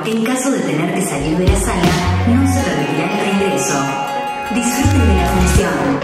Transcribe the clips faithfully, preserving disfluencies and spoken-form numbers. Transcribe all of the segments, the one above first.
que en caso de tener que salir de la sala, no se repetirá el reingreso. Disfruten de la función.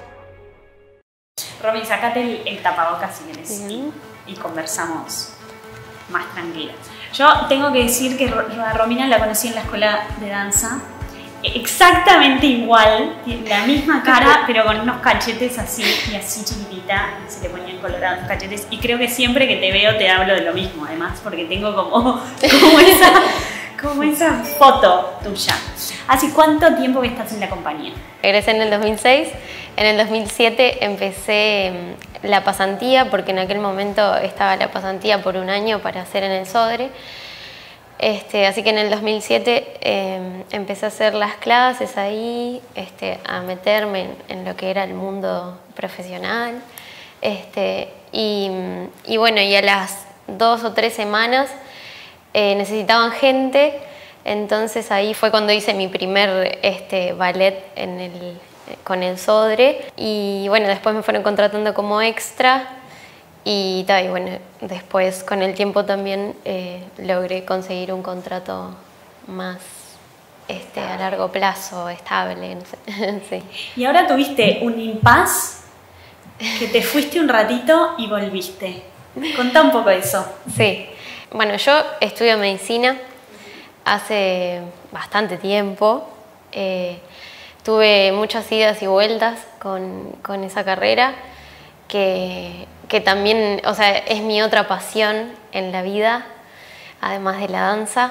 Romy, sacate el, el tapabocas si querés y, y conversamos más tranquila. Yo tengo que decir que a Romina la conocí en la escuela de danza, exactamente igual, la misma cara, pero con unos cachetes así y así chiquitita, y se le ponían colorados los cachetes, y creo que siempre que te veo te hablo de lo mismo, además, porque tengo como, como, esa, como esa foto tuya. ¿Hace cuánto tiempo que estás en la compañía? Egresé en el dos mil seis, en el dos mil siete empecé la pasantía, porque en aquel momento estaba la pasantía por un año para hacer en el Sodre. Este, así que en el dos mil siete eh, empecé a hacer las clases ahí, este, a meterme en, en lo que era el mundo profesional. Este, y, y bueno, y a las dos o tres semanas eh, necesitaban gente, entonces ahí fue cuando hice mi primer este, ballet en el, con el Sodre. Y bueno, después me fueron contratando como extra. Y, y bueno, después con el tiempo también eh, logré conseguir un contrato más este, a largo plazo, estable, no sé. Sí. Y ahora tuviste un impasse, que te fuiste un ratito y volviste. Contá un poco de eso. Sí, bueno, yo estudio medicina hace bastante tiempo. Eh, tuve muchas idas y vueltas con, con esa carrera, que... que también, o sea, es mi otra pasión en la vida, además de la danza,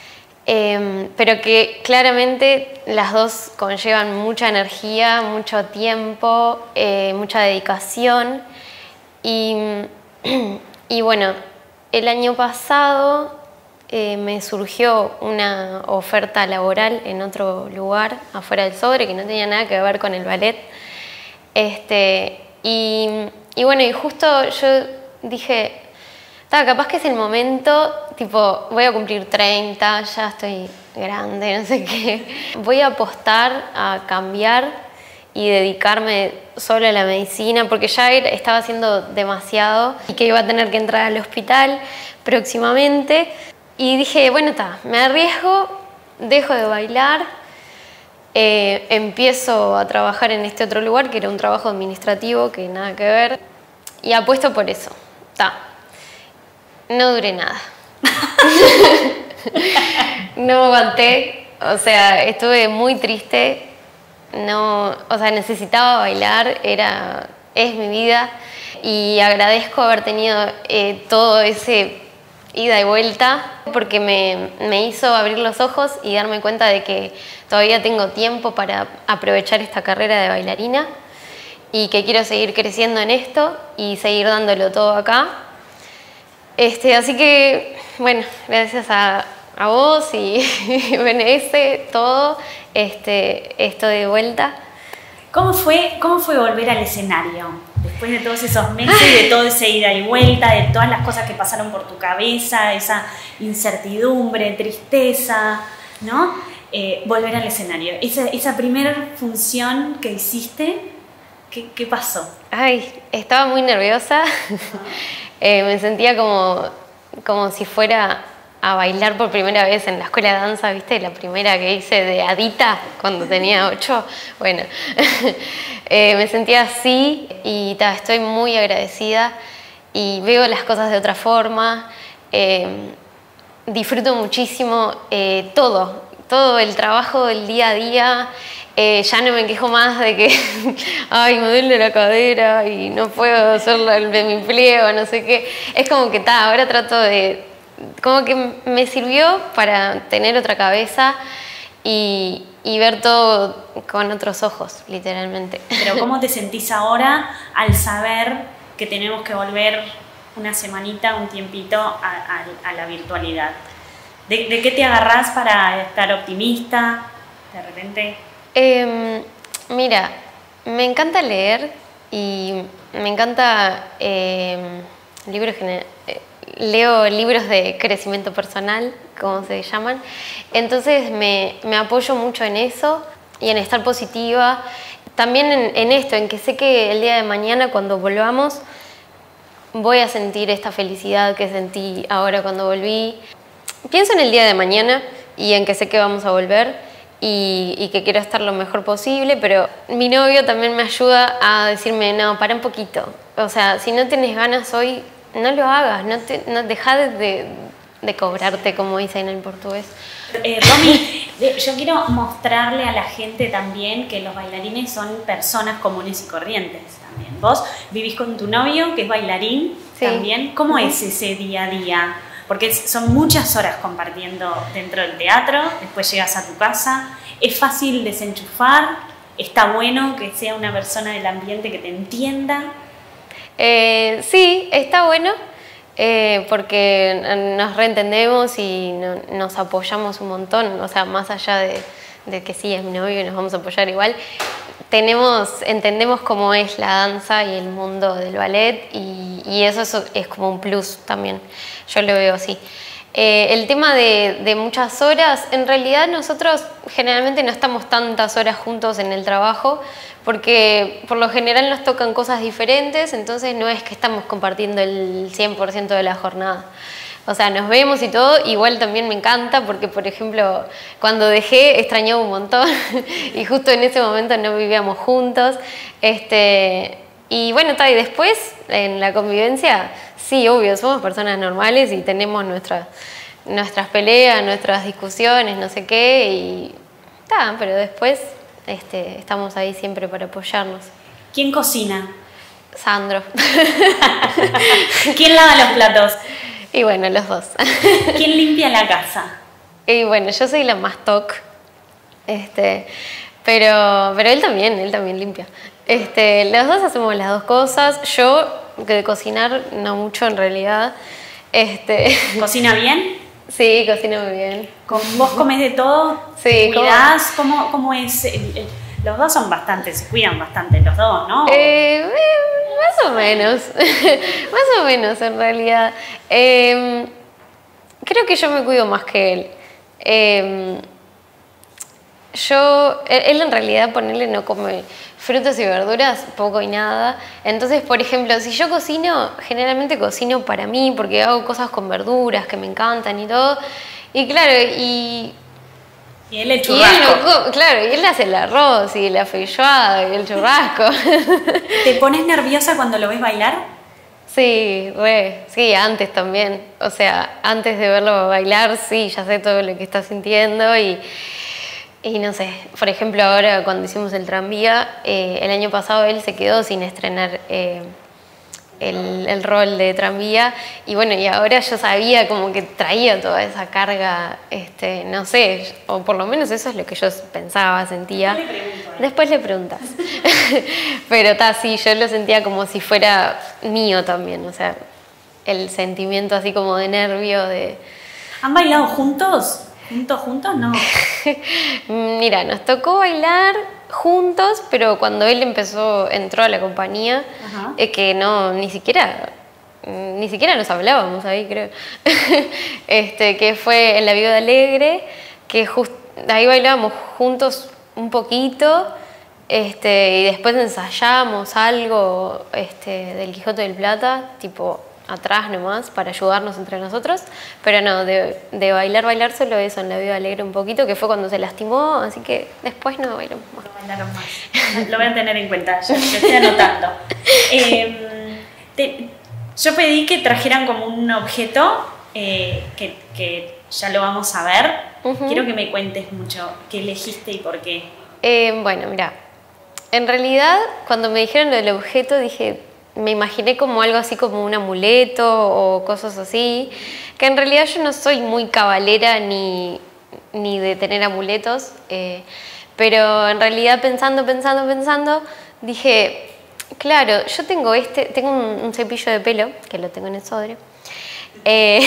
eh, pero que claramente las dos conllevan mucha energía, mucho tiempo, eh, mucha dedicación, y, y bueno, el año pasado eh, me surgió una oferta laboral en otro lugar, afuera del Sodre, que no tenía nada que ver con el ballet, este, y... Y bueno, y justo yo dije, capaz que es el momento, tipo, voy a cumplir treinta, ya estoy grande, no sé qué. Voy a apostar a cambiar y dedicarme solo a la medicina, porque ya estaba haciendo demasiado y que iba a tener que entrar al hospital próximamente. Y dije, bueno, está, me arriesgo, dejo de bailar, eh, empiezo a trabajar en este otro lugar, que era un trabajo administrativo que nada que ver. Y apuesto por eso. Ta. No duré nada. No aguanté. O sea, estuve muy triste. No, o sea, necesitaba bailar. Era, es mi vida. Y agradezco haber tenido eh, todo ese ida y vuelta, porque me, me hizo abrir los ojos y darme cuenta de que todavía tengo tiempo para aprovechar esta carrera de bailarina, y que quiero seguir creciendo en esto y seguir dándolo todo acá. Este, así que, bueno, gracias a, a vos y B N S, todo, este, estoy de vuelta. ¿Cómo fue, ¿Cómo fue volver al escenario? Después de todos esos meses, de todo ese ida y vuelta, de todas las cosas que pasaron por tu cabeza, esa incertidumbre, tristeza, ¿no? Eh, volver al escenario. Esa, esa primera función que hiciste, ¿Qué, ¿Qué pasó? Ay, estaba muy nerviosa. eh, me sentía como, como si fuera a bailar por primera vez en la escuela de danza, ¿viste? La primera que hice de adita cuando tenía ocho. Bueno, eh, me sentía así y ta, estoy muy agradecida y veo las cosas de otra forma. Eh, disfruto muchísimo eh, todo, todo el trabajo del día a día. Eh, ya no me quejo más de que ay, me duele la cadera y no puedo hacer el de mi pliego, no sé qué. Es como que ta, ahora trato de... Como que me sirvió para tener otra cabeza y, y ver todo con otros ojos, literalmente. Pero ¿cómo te sentís ahora al saber que tenemos que volver una semanita, un tiempito a, a, a la virtualidad? ¿De, ¿De qué te agarrás para estar optimista de repente? Eh, mira, me encanta leer y me encanta eh, libros generales. Leo libros de crecimiento personal, como se llaman, entonces me, me apoyo mucho en eso y en estar positiva. También en, en esto, en que sé que el día de mañana cuando volvamos voy a sentir esta felicidad que sentí ahora cuando volví. pienso en el día de mañana y en que sé que vamos a volver y, y que quiero estar lo mejor posible, pero mi novio también me ayuda a decirme, no, para un poquito. O sea, si no tienes ganas hoy, no lo hagas, no, te, no deja de, de cobrarte, como dicen en portugués. Eh, Romy, yo quiero mostrarle a la gente también que los bailarines son personas comunes y corrientes también. Vos vivís con tu novio, que es bailarín, sí, también. ¿Cómo uh-huh. es ese día a día? Porque son muchas horas compartiendo dentro del teatro, después llegas a tu casa. ¿Es fácil desenchufar? ¿Está bueno que sea una persona del ambiente que te entienda? Eh, sí, está bueno. Eh, porque nos reentendemos y no, nos apoyamos un montón, o sea, más allá de, de que sí es mi novio y nos vamos a apoyar igual, tenemos, entendemos cómo es la danza y el mundo del ballet y, y eso es, es como un plus también, yo lo veo así. Eh, el tema de, de muchas horas, en realidad nosotros generalmente no estamos tantas horas juntos en el trabajo porque por lo general nos tocan cosas diferentes, entonces no es que estamos compartiendo el cien por ciento de la jornada. O sea, nos vemos y todo, igual también me encanta porque, por ejemplo, cuando dejé extrañaba un montón y justo en ese momento no vivíamos juntos. Este, y bueno, y después en la convivencia, sí, obvio, somos personas normales y tenemos nuestras, nuestras peleas, nuestras discusiones, no sé qué, y ta, pero después este, estamos ahí siempre para apoyarnos. ¿Quién cocina? Sandro. ¿Quién lava los platos? Y bueno, los dos. ¿Quién limpia la casa? Y bueno, yo soy la más toc, este, pero, pero él también, él también limpia. Este, los dos hacemos las dos cosas. Yo, que de cocinar, no mucho en realidad. Este, ¿Cocina bien? Sí, cocina muy bien. ¿Vos comés de todo? Sí. ¿Cuidás? ¿Cómo, cómo es? El, el, los dos son bastante, se cuidan bastante los dos, ¿no? Eh, eh, más o menos, más o menos en realidad. Eh, creo que yo me cuido más que él. Eh, yo, él en realidad, ponerle, no come frutas y verduras, poco y nada. Entonces, por ejemplo, si yo cocino, generalmente cocino para mí porque hago cosas con verduras que me encantan y todo. Y claro, y... Y él el churrasco. Y él no, claro, y él hace el arroz y la feijoada y el churrasco. ¿Te pones nerviosa cuando lo ves bailar? Sí, re, sí, antes también. O sea, antes de verlo bailar, sí, ya sé todo lo que está sintiendo y... Y no sé, por ejemplo, ahora cuando hicimos el tranvía, eh, el año pasado él se quedó sin estrenar eh, el, el rol de tranvía y bueno, y ahora yo sabía como que traía toda esa carga, este, no sé, o por lo menos eso es lo que yo pensaba, sentía. Después le pregunto, ¿eh? Después le preguntas. Pero ta, sí, yo lo sentía como si fuera mío también, o sea, el sentimiento así como de nervio, de... ¿Han bailado juntos? ¿Juntos, juntos? No. Mira, nos tocó bailar juntos, pero cuando él empezó, entró a la compañía, es que no, ni siquiera, ni siquiera nos hablábamos ahí, creo. este, que fue en La Viuda Alegre, que just, ahí bailábamos juntos un poquito, este, y después ensayamos algo este, del Quijote del Plata, tipo... atrás nomás, para ayudarnos entre nosotros, pero no, de, de bailar, bailar solo eso, en La Viuda Alegre un poquito, que fue cuando se lastimó, así que después no bailamos más. No bailaron más. Lo voy a tener en cuenta, yo lo estoy anotando. eh, te, yo pedí que trajeran como un objeto, eh, que, que ya lo vamos a ver. Uh-huh. Quiero que me cuentes mucho qué elegiste y por qué. Eh, bueno, mira, en realidad cuando me dijeron el objeto dije... Me imaginé como algo así como un amuleto o cosas así, que en realidad yo no soy muy cabalera ni, ni de tener amuletos, eh, pero en realidad pensando, pensando, pensando, dije, claro, yo tengo este, tengo un, un cepillo de pelo, que lo tengo en el Sodre, eh,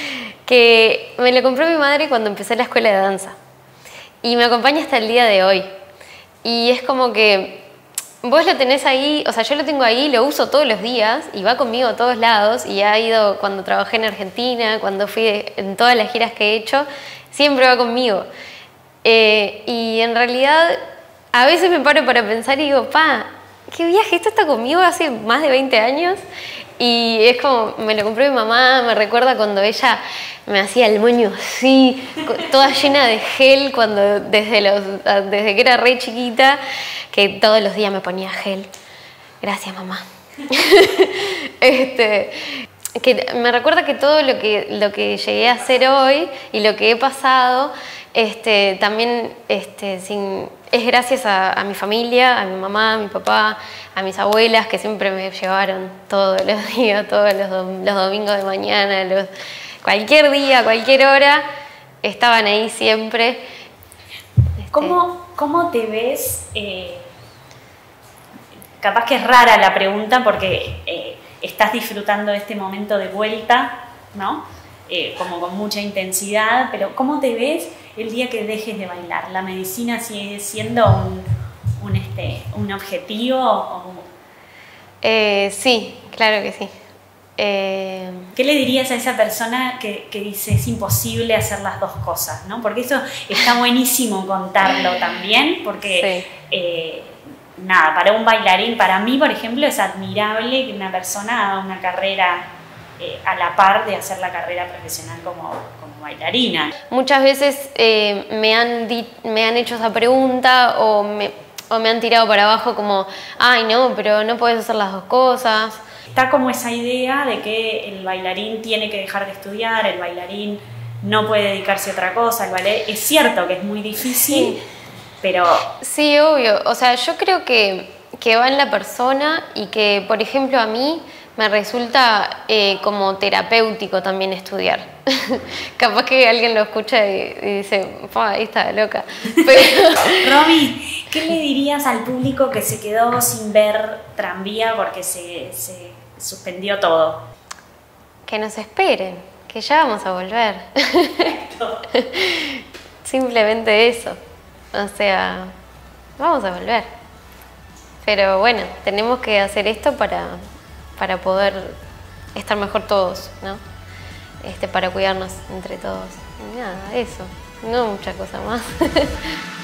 que me lo compró mi madre cuando empecé la escuela de danza y me acompaña hasta el día de hoy. Y es como que... Vos lo tenés ahí, o sea, yo lo tengo ahí, lo uso todos los días y va conmigo a todos lados y ha ido cuando trabajé en Argentina, cuando fui de, en todas las giras que he hecho, siempre va conmigo. Eh, y en realidad a veces me paro para pensar y digo, pa, qué viaje, esto está conmigo hace más de veinte años Y es como, me lo compró mi mamá, me recuerda cuando ella me hacía el moño así, toda llena de gel, cuando desde, los, desde que era re chiquita, que todos los días me ponía gel. Gracias, mamá. este, que me recuerda que todo lo que, lo que llegué a hacer hoy y lo que he pasado, este, también este, sin, es gracias a, a mi familia, a mi mamá, a mi papá, a mis abuelas, que siempre me llevaron todos los días, todos los, dom los domingos de mañana, los, cualquier día, cualquier hora, estaban ahí siempre. Este, ¿Cómo, cómo te ves? Eh, capaz que es rara la pregunta porque eh, estás disfrutando de este momento de vuelta, ¿no? Eh, como con mucha intensidad, pero ¿cómo te ves el día que dejes de bailar? ¿La medicina sigue siendo un, un, este, un objetivo? O... Eh, sí, claro que sí. Eh... ¿Qué le dirías a esa persona que, que dice es imposible hacer las dos cosas, ¿no? Porque eso está buenísimo contarlo también, porque sí. eh, nada, para un bailarín, para mí, por ejemplo, es admirable que una persona haga una carrera eh, a la par de hacer la carrera profesional como, como bailarina. Muchas veces eh, me, han di me han hecho esa pregunta o me, o me han tirado para abajo como, ay no, pero no puedes hacer las dos cosas. Está como esa idea de que el bailarín tiene que dejar de estudiar, el bailarín no puede dedicarse a otra cosa, el bailarín... es cierto que es muy difícil, sí. Pero... Sí, obvio, o sea, yo creo que, que va en la persona y que, por ejemplo, a mí me resulta eh, como terapéutico también estudiar. Capaz que alguien lo escucha y, y dice, ahí está loca. Pero... Romy, ¿qué le dirías al público que se quedó sin ver Tranvía porque se, se suspendió todo? Que nos esperen, que ya vamos a volver. Simplemente eso. O sea, vamos a volver. Pero bueno, tenemos que hacer esto para, para poder estar mejor todos, ¿no? Este, para cuidarnos entre todos. Y nada, eso. No mucha cosa más.